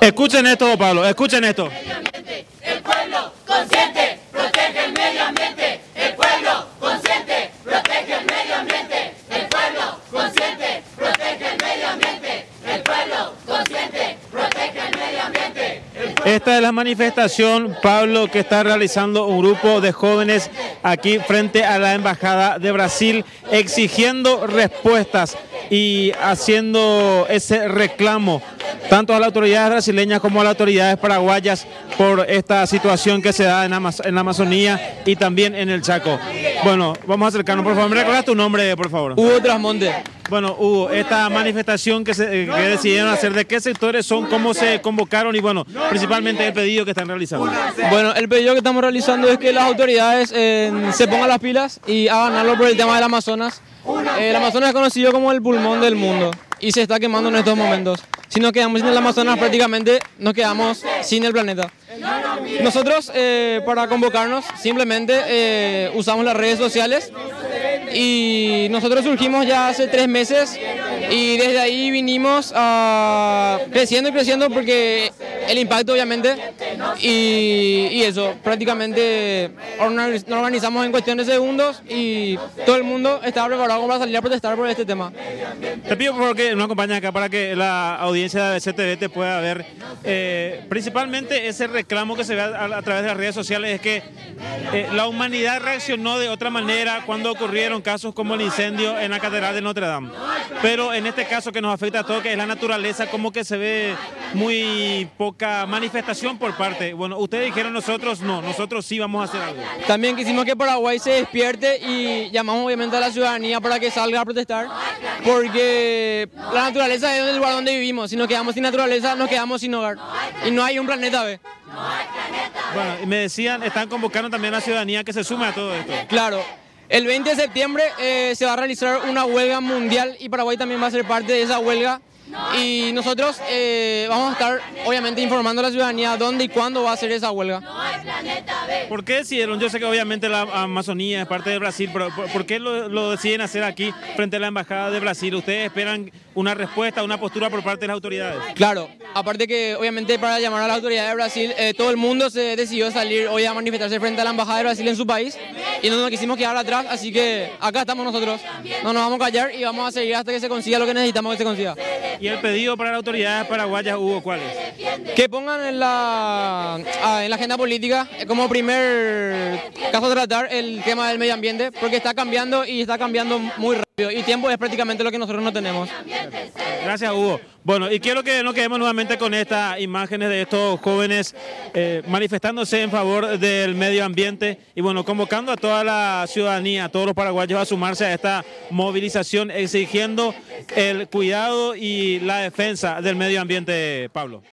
Escuchen esto, Pablo, escuchen esto. El pueblo consciente protege el medio ambiente. El pueblo consciente protege el medio ambiente. El pueblo consciente protege el medio ambiente. El pueblo consciente protege el medio ambiente. Esta es la manifestación, Pablo, que está realizando un grupo de jóvenes aquí frente a la Embajada de Brasil, exigiendo respuestas y haciendo ese reclamo tanto a las autoridades brasileñas como a las autoridades paraguayas por esta situación que se da en la Amazonía y también en el Chaco. Bueno, vamos a acercarnos, por favor. ¿Me recuerdas tu nombre, por favor? Hugo Trasmonte. Bueno, Hugo, esta manifestación que decidieron hacer, ¿de qué sectores son? ¿Cómo se convocaron? Y bueno, principalmente el pedido que están realizando. Bueno, el pedido que estamos realizando es que las autoridades se pongan las pilas y hagan algo por el tema del Amazonas. El Amazonas es conocido como el pulmón del mundo y se está quemando en estos momentos. Si nos quedamos sin el Amazonas, prácticamente nos quedamos sin el planeta. Nosotros, para convocarnos, simplemente usamos las redes sociales y nosotros surgimos ya hace 3 meses y desde ahí vinimos creciendo y creciendo porque el impacto obviamente y eso, prácticamente nos organizamos en cuestión de segundos y todo el mundo está preparado para salir a protestar por este tema. Te pido por favor que nos acompañes acá para que la audiencia de CTV te pueda ver. Principalmente ese reclamo que se ve a través de las redes sociales es que la humanidad reaccionó de otra manera cuando ocurrieron casos como el incendio en la Catedral de Notre Dame. Pero en este caso que nos afecta a todos, que es la naturaleza, como que se ve muy poca manifestación por parte. Bueno, ustedes dijeron nosotros no, nosotros sí vamos a hacer algo. También quisimos que Paraguay se despierte y llamamos obviamente a la ciudadanía para que salga a protestar, porque la naturaleza es el lugar donde vivimos. Si nos quedamos sin naturaleza, nos quedamos sin hogar. Y no hay un planeta B. Bueno, y me decían, están convocando también a la ciudadanía que se sume a todo esto. Claro. El 20 de septiembre se va a realizar una huelga mundial y Paraguay también va a ser parte de esa huelga. Y nosotros vamos a estar obviamente informando a la ciudadanía dónde y cuándo va a ser esa huelga. ¿Por qué decidieron? Yo sé que obviamente la Amazonía es parte de Brasil, pero ¿por qué lo deciden hacer aquí frente a la Embajada de Brasil? ¿Ustedes esperan una respuesta, una postura por parte de las autoridades? Claro, aparte que obviamente para llamar a las autoridades de Brasil, todo el mundo se decidió salir hoy a manifestarse frente a la Embajada de Brasil en su país y no nos quisimos quedar atrás, así que acá estamos nosotros. No nos vamos a callar y vamos a seguir hasta que se consiga lo que necesitamos que se consiga. ¿Y el pedido para las autoridades paraguayas, Hugo, cuál es? Que pongan en la agenda política como primer caso a tratar el tema del medio ambiente, porque está cambiando y está cambiando muy rápido y tiempo es prácticamente lo que nosotros no tenemos. Gracias, Hugo. Bueno, y quiero que nos quedemos nuevamente con estas imágenes de estos jóvenes manifestándose en favor del medio ambiente y bueno, convocando a toda la ciudadanía, a todos los paraguayos a sumarse a esta movilización exigiendo el cuidado y la defensa del medio ambiente, Pablo.